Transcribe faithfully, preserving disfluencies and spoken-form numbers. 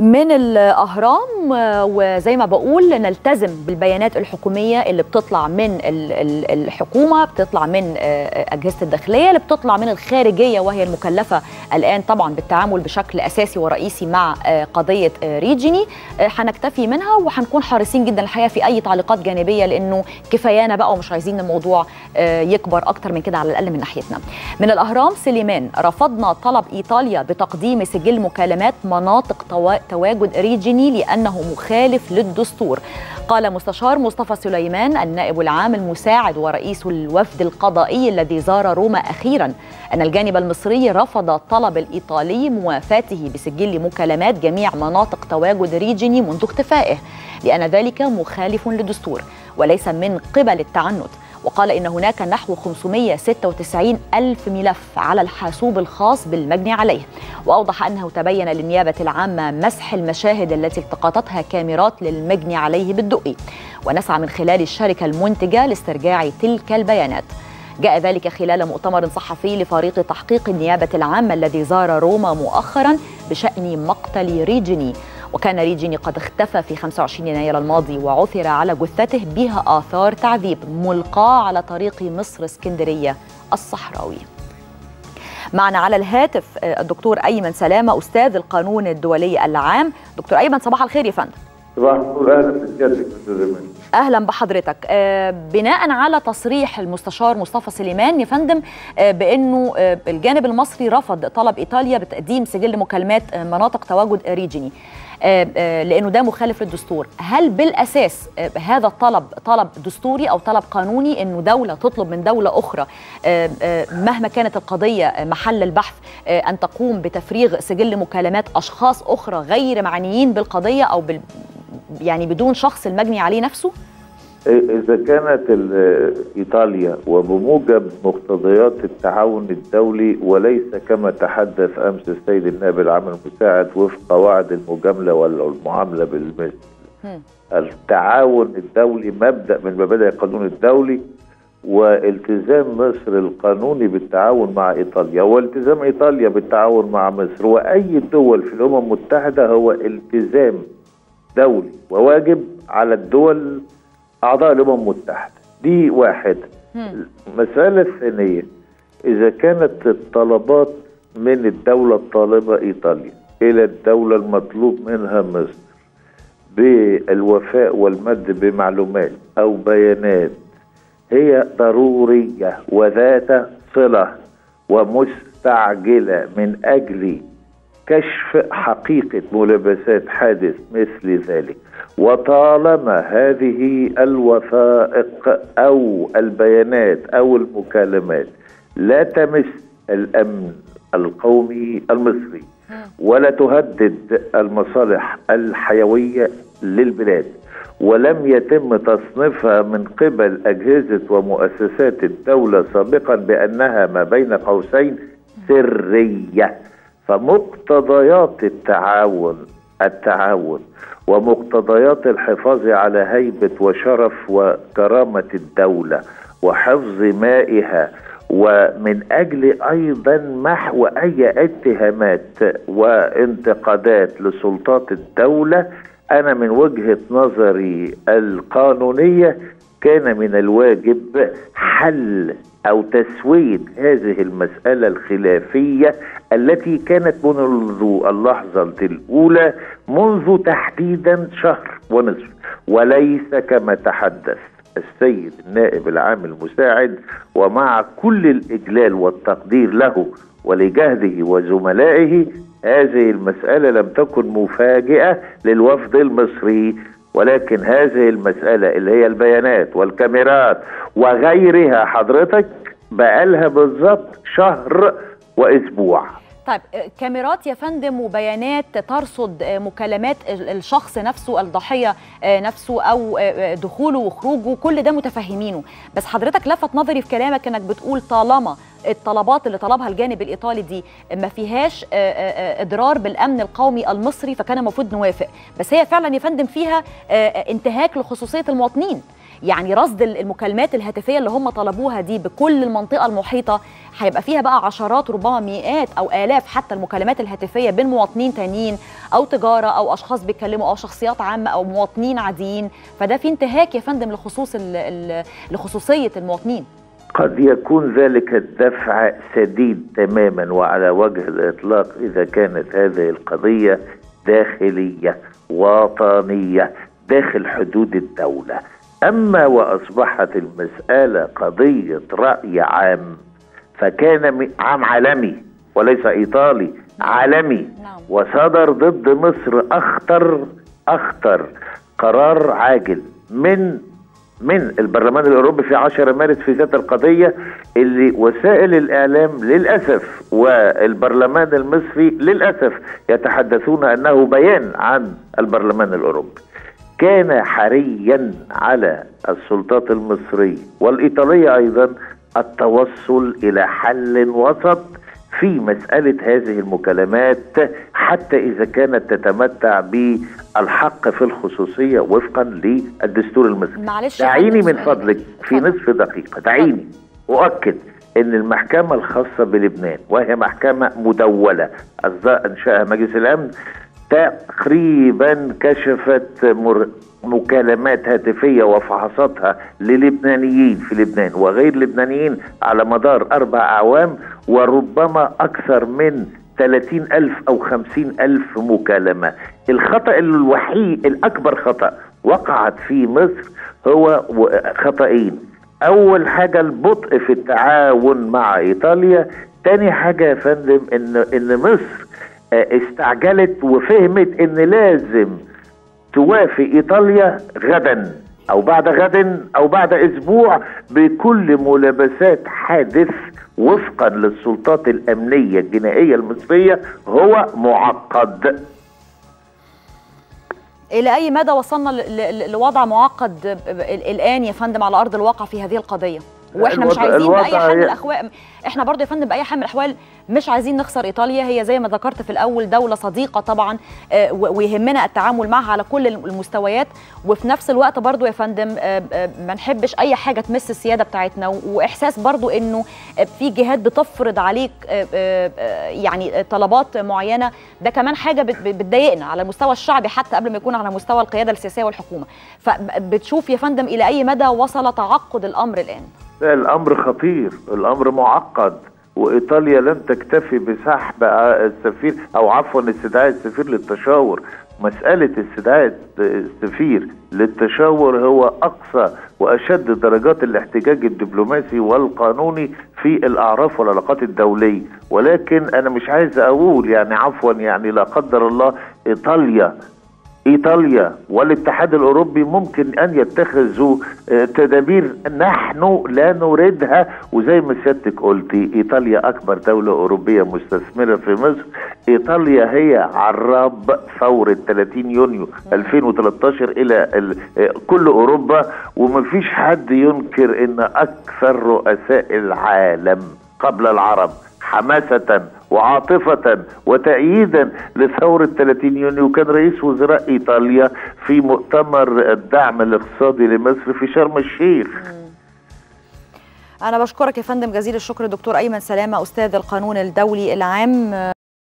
من الأهرام، وزي ما بقول نلتزم بالبيانات الحكومية اللي بتطلع من الحكومة، بتطلع من أجهزة الداخلية، اللي بتطلع من الخارجية، وهي المكلفة الآن طبعا بالتعامل بشكل أساسي ورئيسي مع قضية ريجيني. هنكتفي منها وهنكون حريصين جدا الحقيقة في أي تعليقات جانبية، لأنه كفايانا بقى ومش عايزين الموضوع يكبر أكتر من كده على الأقل من ناحيتنا. من الأهرام سليمان: رفضنا طلب إيطاليا بتقديم سجل مكالمات مناطق تواجد ريجيني لأنه مخالف للدستور. قال مستشار مصطفى سليمان النائب العام المساعد ورئيس الوفد القضائي الذي زار روما أخيرا أن الجانب المصري رفض الطلب الإيطالي موافاته بسجل مكالمات جميع مناطق تواجد ريجيني منذ اختفائه، لأن ذلك مخالف للدستور وليس من قبل التعنت. وقال إن هناك نحو خمسمائة وستة وتسعين ألف ملف على الحاسوب الخاص بالمجني عليه. وأوضح أنه تبين للنيابة العامة مسح المشاهد التي التقطتها كاميرات للمجني عليه بالدقي، ونسعى من خلال الشركة المنتجة لاسترجاع تلك البيانات. جاء ذلك خلال مؤتمر صحفي لفريق تحقيق النيابة العامة الذي زار روما مؤخرا بشأن مقتل ريجيني. وكان ريجيني قد اختفى في خمسة وعشرين يناير الماضي، وعثر على جثته بها آثار تعذيب ملقاة على طريق مصر اسكندرية الصحراوي. معنا على الهاتف الدكتور أيمن سلامة أستاذ القانون الدولي العام. دكتور أيمن صباح الخير يا فندم. صباح الخير، أهلا بسيادتك أستاذ إيمان. أهلا بحضرتك. بناء على تصريح المستشار مصطفى سليمان يا فندم بأنه الجانب المصري رفض طلب إيطاليا بتقديم سجل مكالمات مناطق تواجد ريجيني لأنه ده مخالف للدستور، هل بالأساس هذا الطلب طلب دستوري أو طلب قانوني أنه دولة تطلب من دولة أخرى مهما كانت القضية محل البحث أن تقوم بتفريغ سجل مكالمات أشخاص أخرى غير معنيين بالقضية أو بال يعني بدون شخص المجني عليه نفسه؟ إذا كانت إيطاليا وبموجب مقتضيات التعاون الدولي وليس كما تحدث أمس السيد النائب العام المساعد وفق قواعد المجاملة والمعاملة بالمثل. التعاون الدولي مبدأ من مبادئ القانون الدولي، والتزام مصر القانوني بالتعاون مع إيطاليا والتزام إيطاليا بالتعاون مع مصر وأي دول في الأمم المتحدة هو التزام دولي وواجب على الدول أعضاء الأمم المتحدة. دي واحد. المسألة الثانية: إذا كانت الطلبات من الدولة الطالبة إيطاليا إلى الدولة المطلوب منها مصر بالوفاء والمد بمعلومات أو بيانات هي ضرورية وذات صلة ومستعجلة من أجل كشف حقيقة ملابسات حادث مثل ذلك، وطالما هذه الوثائق أو البيانات أو المكالمات لا تمس الأمن القومي المصري ولا تهدد المصالح الحيوية للبلاد ولم يتم تصنيفها من قبل أجهزة ومؤسسات الدولة سابقا بأنها ما بين قوسين سرية، فمقتضيات التعاون التعاون ومقتضيات الحفاظ على هيبة وشرف وكرامة الدولة وحفظ مائها، ومن أجل أيضا محو أي اتهامات وانتقادات لسلطات الدولة، أنا من وجهة نظري القانونية كان من الواجب حل أو تسوية هذه المسألة الخلافية التي كانت منذ اللحظة الأولى منذ تحديدا شهر ونصف، وليس كما تحدث السيد النائب العام المساعد، ومع كل الإجلال والتقدير له ولجهده وزملائه هذه المسألة لم تكن مفاجئة للوفد المصري، ولكن هذه المسألة اللي هي البيانات والكاميرات وغيرها حضرتك بقالها بالظبط شهر وأسبوع. طيب كاميرات يا فندم وبيانات ترصد مكالمات الشخص نفسه الضحية نفسه أو دخوله وخروجه، كل ده متفهمينه، بس حضرتك لفت نظري في كلامك أنك بتقول طالما الطلبات اللي طلبها الجانب الإيطالي دي ما فيهاش إضرار بالأمن القومي المصري فكان المفروض نوافق، بس هي فعلا يا فندم فيها انتهاك لخصوصية المواطنين. يعني رصد المكالمات الهاتفيه اللي هم طلبوها دي بكل المنطقه المحيطه هيبقى فيها بقى عشرات ربما مئات او الاف حتى المكالمات الهاتفيه بين مواطنين تانيين او تجاره او اشخاص بيتكلموا او شخصيات عامه او مواطنين عاديين، فده في انتهاك يا فندم لخصوص لخصوصيه المواطنين. قد يكون ذلك الدفع سديد تماما وعلى وجه الإطلاق إذا كانت هذه القضية داخلية وطنية داخل حدود الدولة. أما وأصبحت المسألة قضية رأي عام، فكان عام عالمي وليس إيطالي، عالمي، وصدر ضد مصر أخطر أخطر قرار عاجل من من البرلمان الأوروبي في عشرة مارس في ذات القضية، اللي وسائل الإعلام للأسف والبرلمان المصري للأسف يتحدثون أنه بيان عن البرلمان الأوروبي. كان حريا على السلطات المصرية والإيطالية أيضا التوصل إلى حل وسط في مسألة هذه المكالمات، حتى إذا كانت تتمتع بالحق في الخصوصية وفقا للدستور المصري. دعيني من فضلك في نصف دقيقة، دعيني أؤكد أن المحكمة الخاصة بلبنان، وهي محكمة مدولة أنشأها مجلس الأمن، تقريبا كشفت مر... مكالمات هاتفية وفحصاتها للبنانيين في لبنان وغير لبنانيين على مدار أربع أعوام، وربما أكثر من ثلاثين ألف أو خمسين ألف مكالمة. الخطأ الوحيد الأكبر خطأ وقعت في مصر هو خطأين. أول حاجة البطء في التعاون مع إيطاليا. تاني حاجة يا فندم إن إن مصر استعجلت وفهمت إن لازم توافق إيطاليا غدا أو بعد غد أو بعد أسبوع بكل ملابسات حادث وفقا للسلطات الأمنية الجنائية المصرية هو معقد. إلى أي مدى وصلنا لوضع معقد الآن يا فندم على أرض الواقع في هذه القضية؟ واحنا مش عايزين باي حال من الاحوال، احنا برضه يا فندم باي حال من الاحوال مش عايزين نخسر ايطاليا. هي زي ما ذكرت في الاول دوله صديقه طبعا، ويهمنا التعامل معها على كل المستويات، وفي نفس الوقت برضه يا فندم ما نحبش اي حاجه تمس السياده بتاعتنا، واحساس برضه انه في جهات بتفرض عليك يعني طلبات معينه، ده كمان حاجه بتضايقنا على المستوى الشعبي حتى قبل ما يكون على مستوى القياده السياسيه والحكومه. فبتشوف يا فندم الى اي مدى وصل تعقد الامر الان؟ الأمر خطير، الأمر معقد، وإيطاليا لن تكتفي بسحب السفير أو عفوا استدعاء السفير للتشاور. مسألة استدعاء السفير للتشاور هو أقصى وأشد درجات الاحتجاج الدبلوماسي والقانوني في الأعراف والعلاقات الدولية. ولكن أنا مش عايز أقول يعني عفوا يعني لا قدر الله إيطاليا إيطاليا والاتحاد الأوروبي ممكن أن يتخذوا تدابير نحن لا نريدها. وزي ما سيادتك قلتي إيطاليا أكبر دولة أوروبية مستثمرة في مصر. إيطاليا هي عراب ثورة ثلاثين يونيو ألفين وثلاثة عشر إلى كل أوروبا، ومفيش حد ينكر أن أكثر رؤساء العالم قبل العرب حماسة وعاطفة وتأييدا لثورة ثلاثين يونيو كان رئيس وزراء إيطاليا في مؤتمر الدعم الاقتصادي لمصر في شرم الشيخ. أنا بشكرك يا فندم جزيل الشكر دكتور أيمن سلامة أستاذ القانون الدولي العام.